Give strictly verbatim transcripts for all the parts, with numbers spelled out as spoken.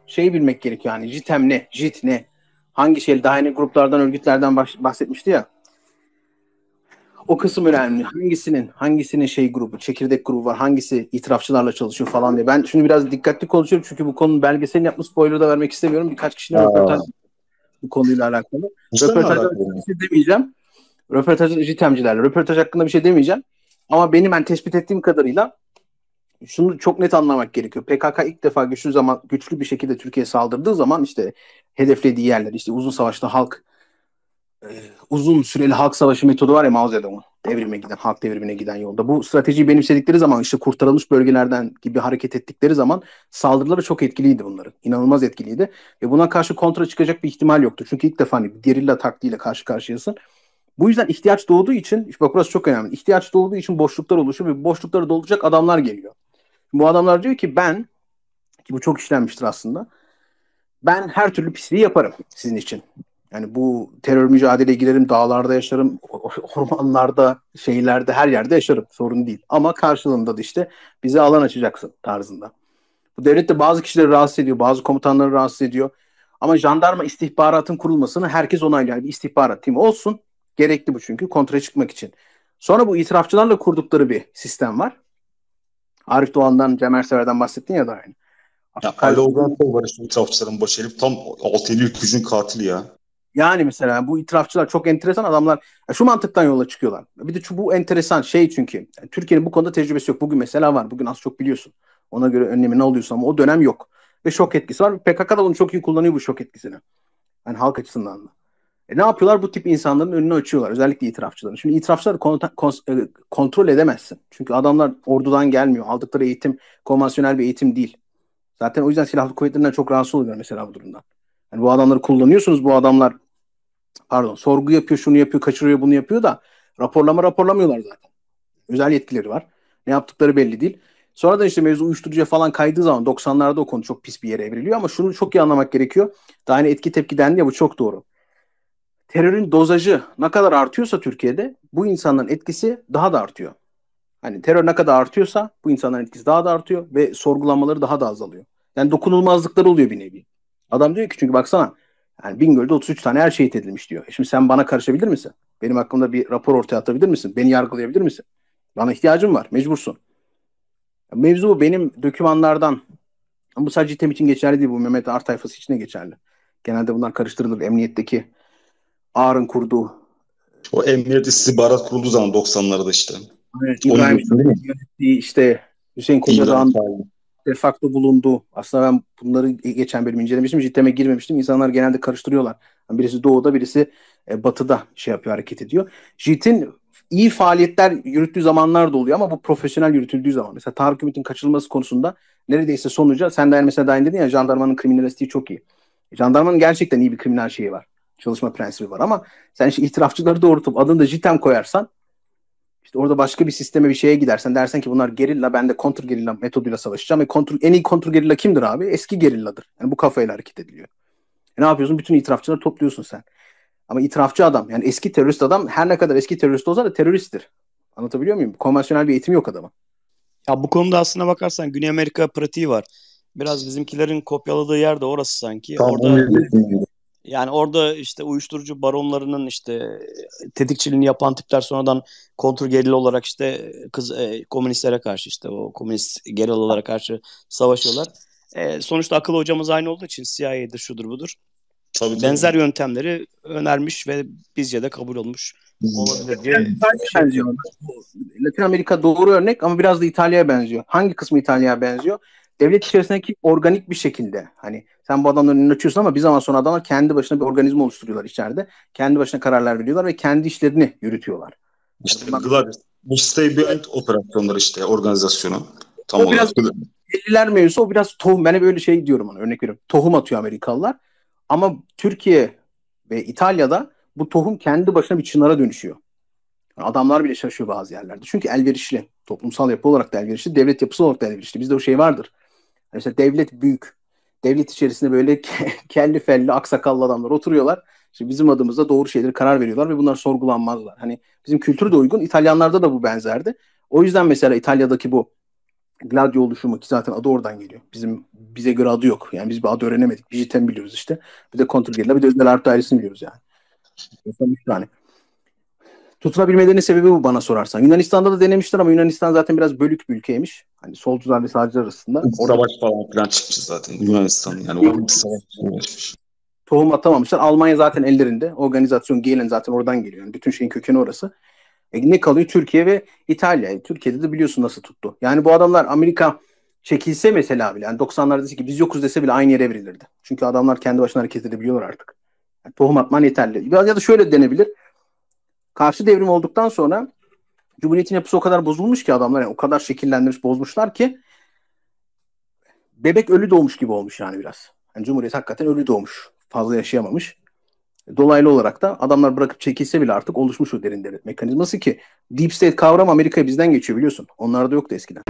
şeyi bilmek gerekiyor. Yani JITEM ne? JIT ne? Hangi şey? Daha yeni gruplardan, örgütlerden bahsetmişti ya. O kısım önemli. Hangisinin hangisinin şey grubu, çekirdek grubu var, hangisi itirafçılarla çalışıyor falan diye. Ben şimdi biraz dikkatli konuşuyorum çünkü bu konunun belgeselini yapma, spoiler da vermek istemiyorum. Birkaç kişinin röportaj Aa, bu konuyla alakalı. işten mi Röportajda alakalı? bir şey demeyeceğim. Röportaj JITEM'cilerle. Röportaj hakkında bir şey demeyeceğim. Ama benim ben tespit ettiğim kadarıyla şunu çok net anlamak gerekiyor. P K K ilk defa güçlü zaman güçlü bir şekilde Türkiye'ye saldırdığı zaman işte hedeflediği yerler işte uzun savaşta halk e, uzun süreli halk savaşı metodu var ya Mao Zedong'un devrime giden, halk devrimine giden yolda. Bu stratejiyi benimsedikleri zaman işte kurtarılmış bölgelerden gibi hareket ettikleri zaman saldırıları çok etkiliydi bunların. İnanılmaz etkiliydi. Ve buna karşı kontra çıkacak bir ihtimal yoktu. Çünkü ilk defa hani gerilla taktiğiyle karşı karşıyasın. Bu yüzden ihtiyaç doğduğu için, işte bak burası çok önemli. İhtiyaç doğduğu için boşluklar oluşuyor ve boşlukları dolduracak adamlar geliyor. Bu adamlar diyor ki ben, ki bu çok işlenmiştir aslında. Ben her türlü pisliği yaparım sizin için. Yani bu terör mücadeleye girerim, dağlarda yaşarım, ormanlarda, şeylerde, her yerde yaşarım. Sorun değil. Ama karşılığında da işte bize alan açacaksın tarzında. Bu devlet de bazı kişileri rahatsız ediyor, bazı komutanları rahatsız ediyor. Ama jandarma istihbaratın kurulmasını herkes onaylıyor. Yani bir istihbarat timi olsun. Gerekli bu çünkü kontra çıkmak için. Sonra bu itirafçılarla kurdukları bir sistem var. Arif Doğan'dan, Cem Ersever'den bahsettin ya da aynı. Ya Ali Kalp, Ozansoy var işte itirafçıların başı herif tam altı yedi kızın katili ya. yani mesela bu itirafçılar çok enteresan adamlar. Ya şu mantıktan yola çıkıyorlar. Bir de şu, bu enteresan şey çünkü. Yani Türkiye'nin bu konuda tecrübesi yok. Bugün mesela var. Bugün az çok biliyorsun. Ona göre önlemini alıyorsun ama o dönem yok. Ve şok etkisi var. P K K da bunu çok iyi kullanıyor bu şok etkisini. Yani halk açısından da. E ne yapıyorlar? Bu tip insanların önünü açıyorlar. Özellikle itirafçıların. Şimdi itirafçıları konta- kons- e, kontrol edemezsin. Çünkü adamlar ordudan gelmiyor. Aldıkları eğitim konvansiyonel bir eğitim değil. Zaten o yüzden silahlı kuvvetlerinden çok rahatsız oluyorlar mesela bu durumdan. Yani bu adamları kullanıyorsunuz. Bu adamlar pardon sorgu yapıyor, şunu yapıyor, kaçırıyor, bunu yapıyor da raporlama raporlamıyorlar zaten. Özel yetkileri var. Ne yaptıkları belli değil. Sonra da işte mevzu uyuşturucuya falan kaydığı zaman doksanlarda o konu çok pis bir yere evriliyor ama şunu çok iyi anlamak gerekiyor. Daha hani etki tepki dendi ya bu çok doğru. Terörün dozajı ne kadar artıyorsa Türkiye'de bu insanların etkisi daha da artıyor. Hani terör ne kadar artıyorsa bu insanların etkisi daha da artıyor ve sorgulanmaları daha da azalıyor. Yani dokunulmazlıkları oluyor bir nevi. Adam diyor ki çünkü baksana yani Bingöl'de otuz üç tane er şehit edilmiş diyor. E şimdi sen bana karışabilir misin? Benim hakkımda bir rapor ortaya atabilir misin? Beni yargılayabilir misin? Bana ihtiyacım var. Mecbursun. Mevzu bu. Benim dokümanlardan bu sadece İTEM için geçerli değil. Bu Mehmet Ağar tayfası için de geçerli. Genelde bunlar karıştırılır. Emniyetteki Ağar'ın kurduğu O Emniyet İstihbarat kurulduğu zaman doksanlarda işte. evet, Onu İbrahim diyorsun değil mi? yönettiği işte Hüseyin İbrahim Kocadağ'ın Şahin. de facto bulunduğu. Aslında ben bunları geçen bölüm incelemiştim. JITEM'e girmemiştim. İnsanlar genelde karıştırıyorlar. Yani birisi doğuda birisi e, batıda şey yapıyor, hareket ediyor. JIT'in iyi faaliyetler yürüttüğü zamanlar da oluyor ama bu profesyonel yürütüldüğü zaman. Mesela Tarık Ümit'in kaçırılması konusunda neredeyse sonuca sen de yani mesela daha önce dedin ya jandarmanın kriminalistiği çok iyi. Jandarmanın gerçekten iyi bir kriminal şeyi var. Çalışma prensibi var ama sen işte itirafçıları doğrultup adını da JITEM koyarsan işte orada başka bir sisteme bir şeye gidersen dersen ki bunlar gerilla ben de kontur gerilla metoduyla savaşacağım. E kontur, en iyi kontur gerilla kimdir abi? Eski gerilladır. Yani bu kafayla hareket ediliyor. E ne yapıyorsun? Bütün itirafçıları topluyorsun sen. Ama itirafçı adam yani eski terörist adam her ne kadar eski terörist olsa da teröristtir. Anlatabiliyor muyum? Konvansiyonel bir eğitim yok adamın. Ya bu konuda aslına bakarsan Güney Amerika pratiği var. Biraz bizimkilerin kopyaladığı yer de orası sanki. Tam onu Orada diyecektim. yani orada işte uyuşturucu baronlarının işte tetikçiliğini yapan tipler sonradan kontrgerilla olarak işte kız e, komünistlere karşı işte o komünist gerillalara karşı savaşıyorlar. E, sonuçta akıl hocamız aynı olduğu için C I A'dir şudur budur. Tabii tabii. Benzer yöntemleri önermiş ve bizce de kabul olmuş olabilir Biraz diye İtalya'ya şey benziyor. yapıyorum. Latin Amerika doğru örnek ama biraz da İtalya'ya benziyor. Hangi kısmı İtalya'ya benziyor? Devlet içerisindeki organik bir şekilde. Hani sen bu adamların önünü açıyorsun ama bir zaman sonra adamlar kendi başına bir organizma oluşturuyorlar içeride. Kendi başına kararlar veriyorlar ve kendi işlerini yürütüyorlar. Yani İşte bunlar, Gladys. Bu Stay Behind operasyonları işte organizasyonu tam o biraz olarak. elliler mevzusu o biraz tohum. Ben hep böyle şey diyorum ona örnek veriyorum. Tohum atıyor Amerikalılar. Ama Türkiye ve İtalya'da bu tohum kendi başına bir çınara dönüşüyor. Yani adamlar bile şaşıyor bazı yerlerde. Çünkü elverişli. Toplumsal yapı olarak da elverişli. Devlet yapısı olarak da elverişli. Bizde o şey vardır. Mesela devlet büyük. Devlet içerisinde böyle kelli felli aksakallı adamlar oturuyorlar. İşte bizim adımıza doğru şeyleri karar veriyorlar ve bunlar sorgulanmazlar. Hani bizim kültür de uygun. İtalyanlarda da bu benzerdi. O yüzden mesela İtalya'daki bu Gladio oluşumu ki zaten adı oradan geliyor. Bizim bize göre adı yok. Yani biz bir adı öğrenemedik. Bijiten biliyoruz işte. Bir de kontrgerilla, bir de özel harp dairesini biliyoruz yani. Mesela üç tane. Tutunabilmelerinin sebebi bu bana sorarsan. Yunanistan'da da denemişler ama Yunanistan zaten biraz bölük bir ülkeymiş. Hani solcular ve sağcılar arasında. Orada Savaş falan filan çıkmış zaten Yunanistan. Yani o bir savaş çıkmış. tohum atamamışlar. Almanya zaten ellerinde. Organizasyon Gehlen zaten oradan geliyor. Yani bütün şeyin kökeni orası. E ne kalıyor? Türkiye ve İtalya. E Türkiye'de de biliyorsun nasıl tuttu. Yani bu adamlar Amerika çekilse mesela bile, yani doksanlarda dese ki biz yokuz dese bile aynı yere evrilirdi. Çünkü adamlar kendi başına hareket edebiliyorlar artık. Yani tohum atman yeterli. Ya da şöyle denebilir. Karşı devrim olduktan sonra Cumhuriyet'in yapısı o kadar bozulmuş ki adamlar, yani o kadar şekillendirmiş, bozmuşlar ki bebek ölü doğmuş gibi olmuş yani biraz. Yani Cumhuriyet hakikaten ölü doğmuş. Fazla yaşayamamış. Dolaylı olarak da adamlar bırakıp çekilse bile artık oluşmuş o derin devlet mekanizması ki Deep State kavramı Amerika'ya bizden geçiyor biliyorsun. Onlarda yoktu eskiden.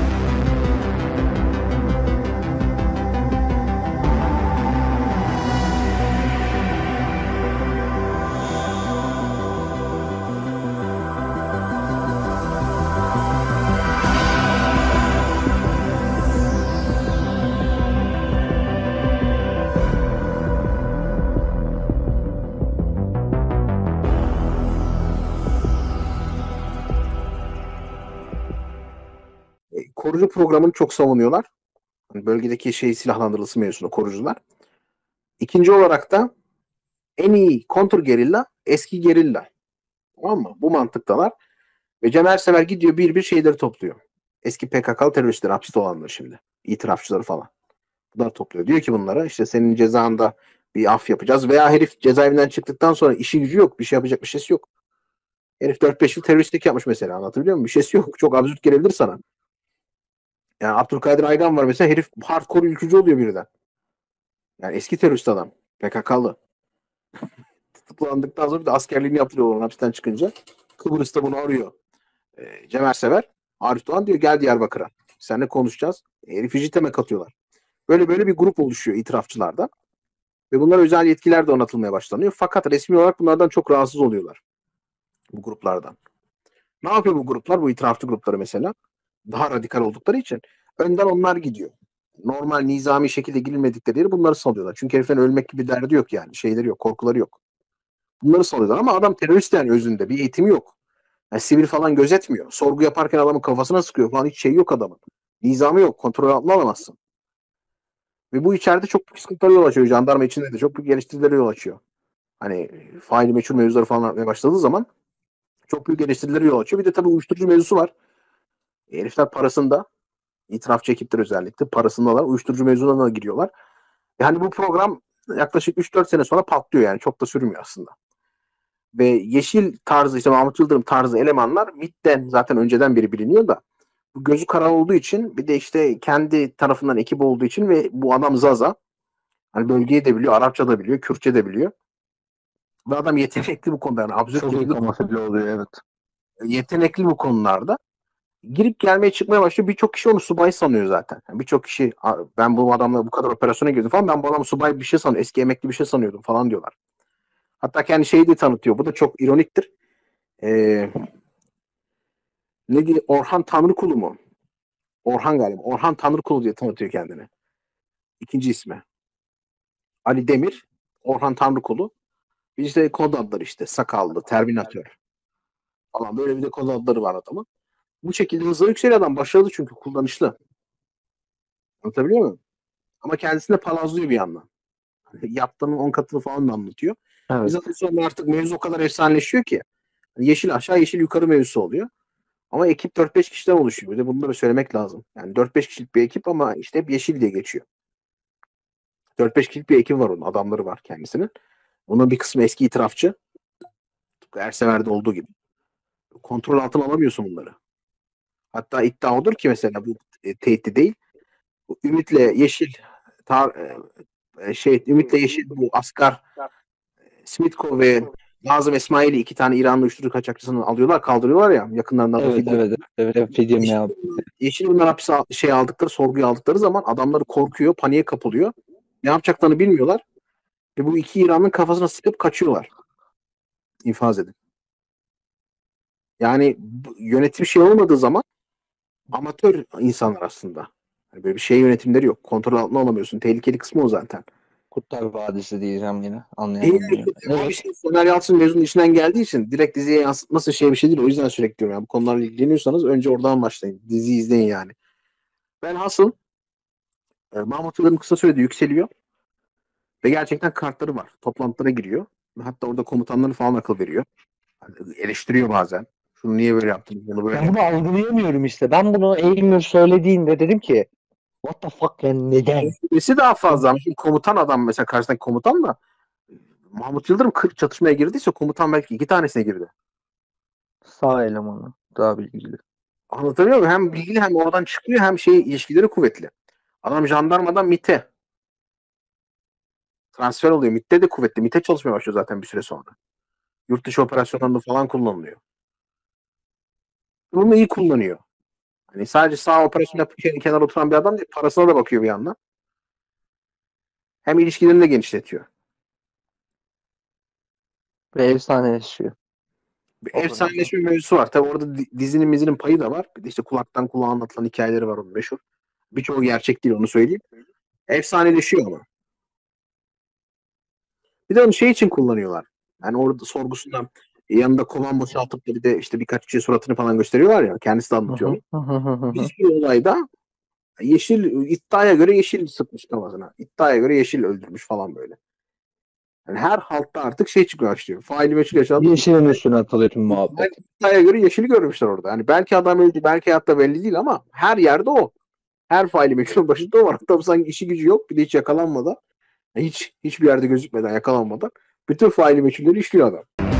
Korucu programını çok savunuyorlar. Hani bölgedeki şey silahlandırılması mevzusunda korucular. İkinci olarak da en iyi kontur gerilla eski gerilla. Tamam mı? Bu mantıktalar. Ve Cem Ersever gidiyor bir bir şeyleri topluyor. Eski P K K'lı teröristler, hapiste olanlar şimdi. İtirafçıları falan. Bunlar topluyor. Diyor ki bunlara işte senin cezanda bir af yapacağız. Veya herif cezaevinden çıktıktan sonra işi gücü yok. Bir şey yapacak bir şeysi yok. Herif dört beş yıl teröristlik yapmış mesela, anlatabiliyor muyum? Bir şeysi yok. Çok absürt gelebilir sana. Yani Abdülkadir Aygan var mesela, herif hardcore ülkücü oluyor birden. Yani eski terörist adam. P K K'lı. Tutuklandıktan sonra bir de askerliğini yaptırıyorlar hapisten çıkınca. Kıbrıs'ta bunu arıyor. E, Cem Ersever. Arif Doğan diyor gel Diyarbakır'a. Seninle konuşacağız. E, herifi JITEM'e katıyorlar. Böyle böyle bir grup oluşuyor itirafçılarda. Ve bunlara özel yetkiler de donatılmaya başlanıyor. Fakat resmi olarak bunlardan çok rahatsız oluyorlar. Bu gruplardan. Ne yapıyor bu gruplar? Bu itirafçı grupları mesela. Daha radikal oldukları için önden onlar gidiyor. Normal nizami şekilde girilmedikleri yeri bunları salıyorlar. Çünkü heriflerin ölmek gibi derdi yok yani. Şeyleri yok, korkuları yok. Bunları salıyorlar ama adam terörist yani özünde. Bir eğitimi yok. Yani sivil falan gözetmiyor. Sorgu yaparken adamın kafasına sıkıyor falan, hiç şey yok adamın. Nizamı yok. Kontrol altına alamazsın. Ve bu içeride çok büyük sıkıntılara yol açıyor. Jandarma içinde de çok büyük eleştirilere yol açıyor. Hani faili meçhul mevzuları falan artmaya başladığı zaman çok büyük eleştirilere yol açıyor. Bir de tabii uyuşturucu mevzusu var. E, herifler parasında, itirafçı ekipler özellikle parasındalar. Uyuşturucu mevzularına da giriyorlar. Yani bu program yaklaşık üç dört sene sonra patlıyor yani. Çok da sürmüyor aslında. Ve yeşil tarzı, işte Mahmut Yıldırım tarzı elemanlar MİT'ten zaten önceden beri biliniyor da bu gözü kara olduğu için, bir de işte kendi tarafından ekip olduğu için ve bu adam Zaza, hani bölgeyi de biliyor, Arapça da biliyor, Kürtçe de biliyor. Ve adam yetenekli bu konuda. Yani absürt Çok iyi şekilde kamufle oluyor, evet. yetenekli bu konularda. Girip gelmeye çıkmaya başlıyor. Birçok kişi onu subay sanıyor zaten. Yani birçok kişi ben bu adamla bu kadar operasyona girdim falan, ben bu adamı subay bir şey sanıyorum. Eski emekli bir şey sanıyordum falan diyorlar. Hatta kendi şeyi de tanıtıyor. Bu da çok ironiktir. Ee, ne diye, Orhan Tanrıkulu mu? Orhan galiba. Orhan Tanrıkulu diye tanıtıyor kendini. İkinci ismi. Ali Demir, Orhan Tanrıkulu. İşte kod adları işte. Sakallı, Terminator falan. Böyle bir de kod adları var adamın. Bu şekilde hızlı yükselen adam başarılı çünkü kullanışlı. Anlatabiliyor muyum? Ama kendisine palazlıyor bir yandan. Hani yaptığının on katını falan da anlatıyor. Evet. Biz sonra artık mevzu o kadar efsaneleşiyor ki. Hani yeşil aşağı yeşil yukarı mevzusu oluyor. Ama ekip dört beş kişiden oluşuyor. Bir de bunu da söylemek lazım. Yani dört beş kişilik bir ekip ama işte hep yeşil diye geçiyor. dört beş kişilik bir ekip var onun. Adamları var kendisinin. Onun bir kısmı eski itirafçı. Ersever'de olduğu gibi. Kontrol altına alamıyorsun bunları. Hatta iddia odur ki mesela bu e, teyitli değil. Bu Ümit'le Yeşil tar, e, şey Ümit'le Yeşil bu Asgar Smitko ve Nazım Esmail'i, iki tane İranlı uyuşturucu kaçakçısını alıyorlar, kaldırıyorlar ya yakınlarından. Evet, fidye. evet, evet, evet. Fidye mi Yeşil, abi? Yeşil bunlar hapse şey aldıkları, sorguya aldıkları zaman adamları korkuyor, paniğe kapılıyor. Ne yapacaklarını bilmiyorlar. Ve bu iki İran'ın kafasına sıkıp kaçıyorlar. İnfaz edin. Yani yönetim şey olmadığı zaman, Amatör insanlar aslında. Yani böyle bir şey yönetimleri yok. Kontrol altına alamıyorsun. Tehlikeli kısmı o zaten. Kurtlar Vadisi diyeceğim yine. E, Anlayamadım yine. Ama bir Evet. şey Soner Yalçın mezunun içinden geldiği için direkt diziye yansıtması şey bir şey değil. O yüzden sürekli diyorum. Yani bu konularla ilgileniyorsanız önce oradan başlayın. Diziyi izleyin yani. Ben hasıl e, Mahmut Yıldırım kısa sürede yükseliyor ve gerçekten kartları var. Toplantılara giriyor. Hatta orada komutanları falan akıl veriyor. Yani eleştiriyor bazen. Şunu niye böyle yaptınız? Bunu böyle Ben bunu algılayamıyorum işte. Ben bunu Eymür söylediğinde dedim ki what the fuck yani neden? Nesi daha fazla. Ama şimdi komutan adam mesela karşıdaki komutan da Mahmut Yıldırım kırk çatışmaya girdiyse komutan belki iki tanesine girdi. Sağ elemanı. Daha bilgili. Anlatabiliyor muyum? Hem bilgili hem oradan çıkıyor hem şey ilişkileri kuvvetli. Adam jandarmadan MİT'e transfer oluyor. MİT'te de kuvvetli. MİT'e çalışmaya başlıyor zaten bir süre sonra. Yurt dışı operasyonlarında falan kullanılıyor. Bunu iyi kullanıyor. Hani sadece sağ operasyon yapıp kenara oturan bir adam değil. Parasına da bakıyor bir yandan. Hem ilişkilerini de genişletiyor. Ve efsane yaşıyor. Bir O efsaneleşme mevzusu var. Tabi orada dizinin mizinin payı da var. Bir de işte kulaktan kulağa anlatılan hikayeleri var onun meşhur. Birçoğu gerçek değil onu söyleyeyim. Efsaneleşiyor ama. Bir de onu şey için kullanıyorlar. Yani orada sorgusunda yanında kovan boşaltıp da bir de işte birkaç kişi suratını falan gösteriyorlar ya. Kendisi de anlatıyor. Bir sürü olayda yeşil iddiaya göre yeşil sıkmış kafasına. İddiaya göre yeşil öldürmüş falan böyle. Yani her halkta artık şey çıkıyor başlıyor. Faili meçhul yaşandı. Yeşilin üstüne atılıyor tüm muhabbet. İddiaya göre yeşili görmüşler orada. Yani belki adam öldü, belki hayatta belli değil ama her yerde o. Her faili meçhulün başında o var. Tabii sanki işi gücü yok. Bir de hiç yakalanmadan, hiç hiçbir yerde gözükmeden yakalanmadan bütün faili meçhulleri işliyor adam.